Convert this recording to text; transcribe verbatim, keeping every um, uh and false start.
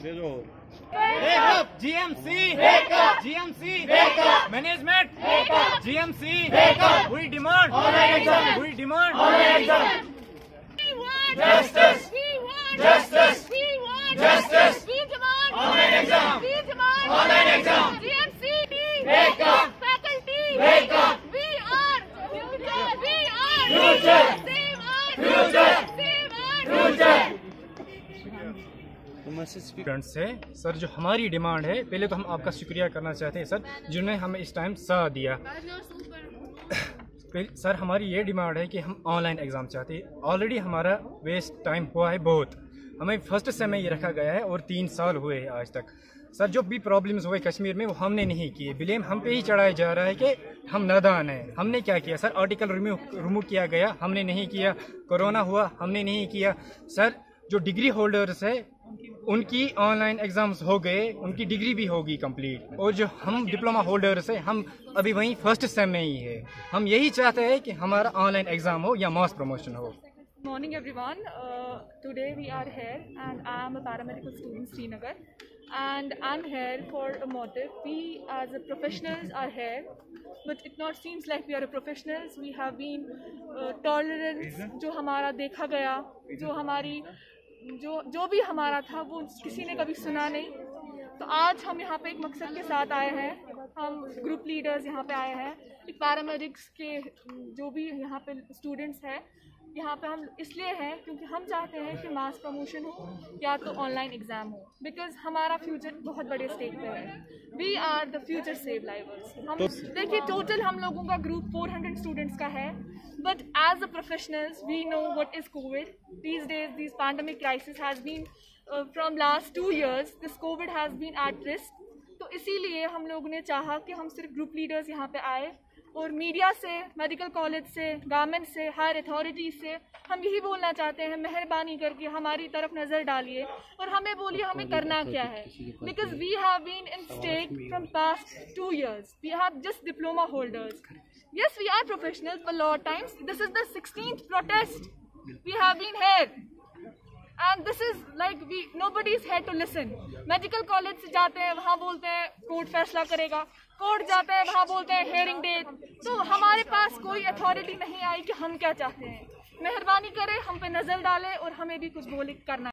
Wake up! G M C! Wake up! G M C! Wake up! Management! Wake up! G M C! Wake up! We demand online exam! We demand online exam! We want Justice! We want Justice! We want Justice! We demand Online exam! We demand Online exam! G M C! Wake up! Faculty! Wake up! We are future! We are Future! Save our Future! Save our Future! Students से sir जो हमारी demand है, पहले तो हम आपका शुक्रिया करना चाहते हैं सर जिन्होंने हमें इस टाइम साथ दिया। सर हमारी ये डिमांड है कि हम ऑनलाइन एग्ज़ाम चाहते हैं। ऑलरेडी हमारा वेस्ट टाइम हुआ है बहुत, हमें फर्स्ट सेम में ये रखा गया है और तीन साल हुए हैं आज तक। सर जो भी प्रॉब्लम्स हुए कश्मीर में वो हमने नहीं किए, ब्लेम हम पे ही चढ़ाया जा रहा है कि हम नादान हैं। हमने क्या किया सर? आर्टिकल रिमूव रिमूव किया गया, हमने नहीं किया। कोरोना हुआ, हमने नहीं किया। सर जो डिग्री होल्डर्स है उनकी ऑनलाइन एग्जाम्स हो गए, उनकी डिग्री भी होगी कंप्लीट, और जो हम डिप्लोमा होल्डर्स हैं हम अभी वहीं फर्स्ट सेम में ही है। हम यही चाहते हैं कि हमारा ऑनलाइन एग्जाम हो या मास प्रमोशन हो। Morning everyone. Uh, today we are here and I am a paramedical student Srinagar and I'm here for a motive. We as a professionals are here, but it not seems like we are a professionals. We have been uh, tolerance जो हमारा देखा गया, जो हमारी जो जो भी हमारा था वो किसी ने कभी सुना नहीं। तो आज हम यहाँ पे एक मकसद के साथ आए हैं। हम ग्रुप लीडर्स यहाँ पे आए हैं, एक पैरामेडिक्स के जो भी यहाँ पे स्टूडेंट्स हैं यहाँ पे हम इसलिए हैं क्योंकि हम चाहते हैं कि मास प्रमोशन हो या तो ऑनलाइन एग्ज़ाम हो, बिकॉज हमारा फ्यूचर बहुत बड़े स्टेक पे है। We are the future save lives. हम देखिए टोटल हम लोगों का ग्रुप चार सौ स्टूडेंट्स का है, but as a professionals we know what is covid these days. This pandemic crisis has been from last two years, this covid has been at risk. तो इसीलिए हम लोगों ने चाहा कि हम सिर्फ ग्रुप लीडर्स यहाँ पे आए और मीडिया से, मेडिकल कॉलेज से, गवर्नमेंट से, हायर अथॉरिटी से हम यही बोलना चाहते हैं, मेहरबानी करके हमारी तरफ नज़र डालिए और हमें बोलिए हमें करना क्या है। Because we have been in stake from past two years, we have just diploma holders. Yes, we are professionals, but a lot of times this is the sixteenth protest we have been here, and this is like we nobody is here to listen. Medical college से जाते हैं वहाँ बोलते हैं court फैसला करेगा, court जाते हैं वहाँ बोलते हैं हेयरिंग डेट। तो हमारे पास कोई अथॉरिटी नहीं आई कि हम क्या चाहते हैं। मेहरबानी करें, हम पे नज़र डालें और हमें भी कुछ बोले करना।